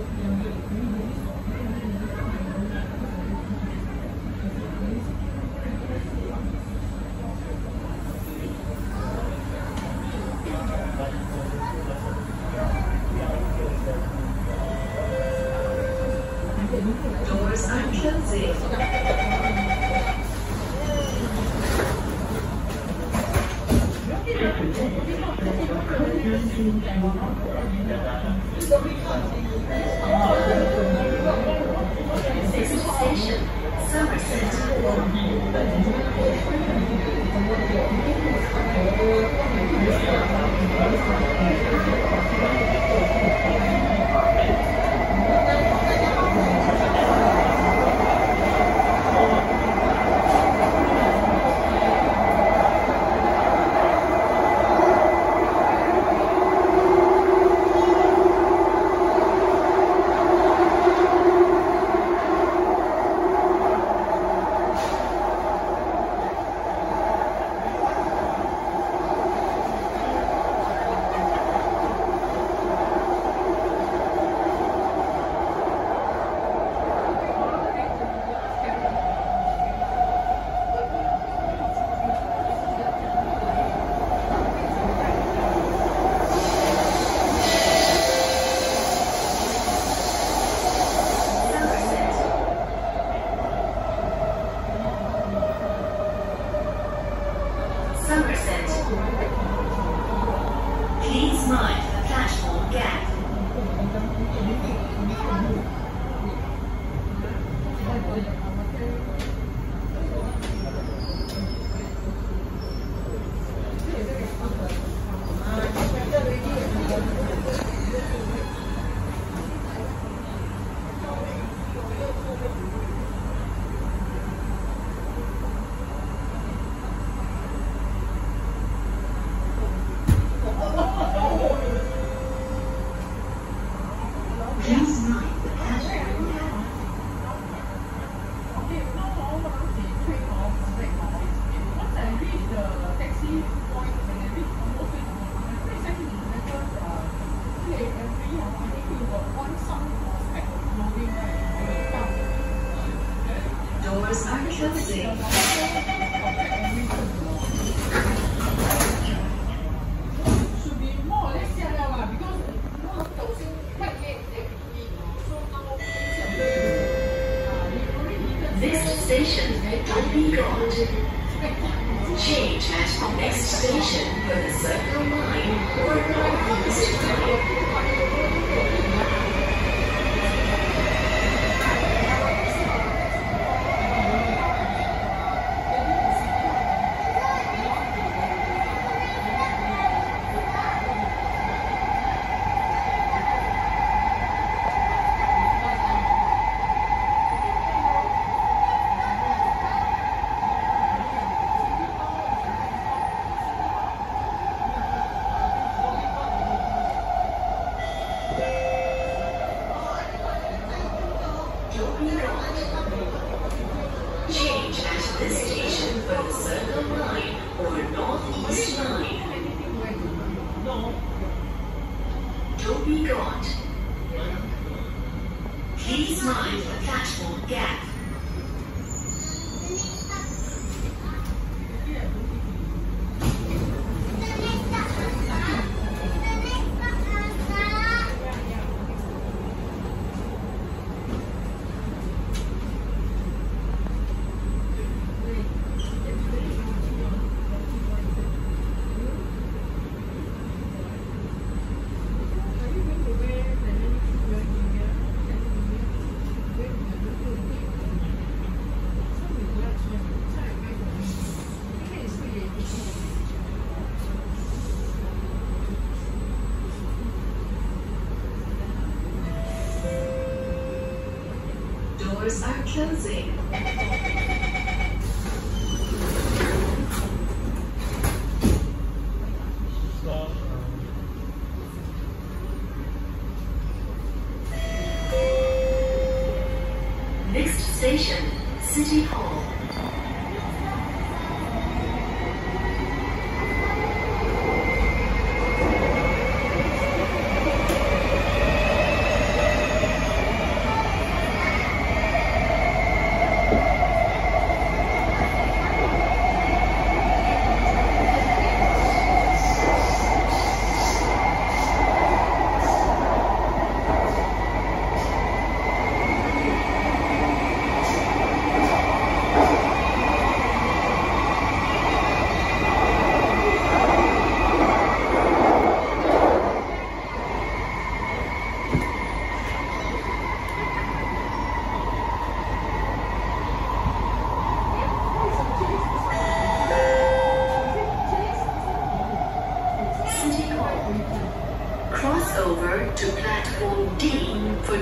Doors are closing. Next station, Somerset. Somerset. Please mind the platform gap. Doors are closing. Next station, Dhoby Ghaut. Change at next station for the Circle Line or Northeast Line. Change at this station for the Circle Line or Northeast Line. Dhoby Ghaut. Please mind the platform gap. Doors are closing. Next station, City Hall.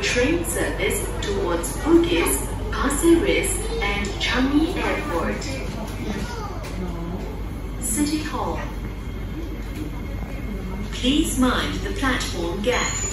train service towards Bugis, Pasir Ris and Changi Airport. City Hall. Please mind the platform gap.